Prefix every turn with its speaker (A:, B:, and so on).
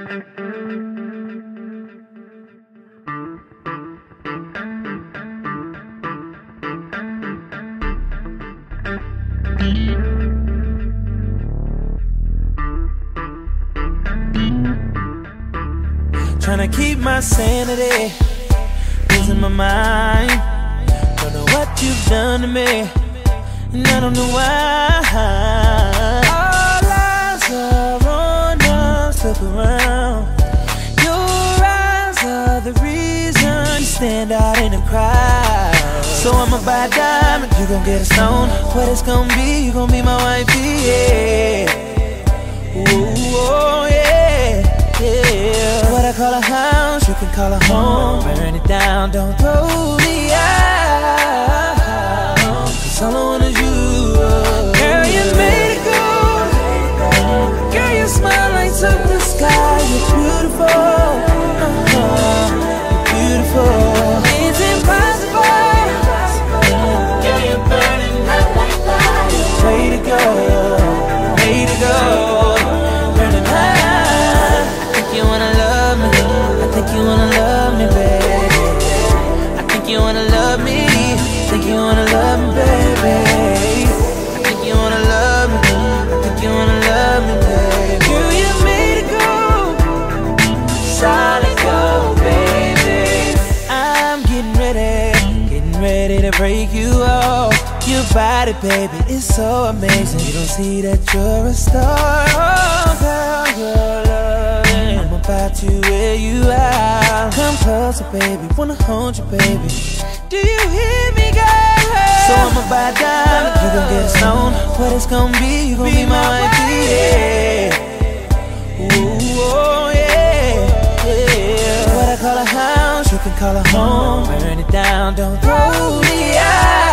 A: Tryna keep my sanity, losing my mind. Don't know what you've done to me, and I don't know why. All eyes are on us, look around. Your eyes are the reason you stand out in the crowd. So I'ma buy a diamond, you gon' get a stone. What it's gon' be, you gon' be my wifey, yeah. Ooh, oh, yeah, yeah. What I call a house, you can call a home. Burn it down, don't throw me out, 'cause all I want is you. Girl, you made it good. Girl, your smile lights up the sky. You're beautiful, you're beautiful. It's impossible. Girl, you're burning up like fire. Way to go, way to go. Burning high. I think you wanna love me. I think you wanna love me, baby. I think you wanna love me. I think you wanna love me, baby. I think you wanna love me. I think you wanna love me, baby. Girl, you made it go. Solid gold, baby. I'm getting ready to break you off. Your body, baby, is so amazing. You don't see that you're a star. Oh, girl, you're loving. I'm about to wear you out. Come closer, baby, wanna hold you, baby. Do you hear me, girl? So I'ma buy a diamond, you gon' get a stone. What it's gon' be, you gon' be my wifey, yeah. Ooh, oh, yeah, yeah. What I call a house, you can call a home. Burn it down, don't throw me out.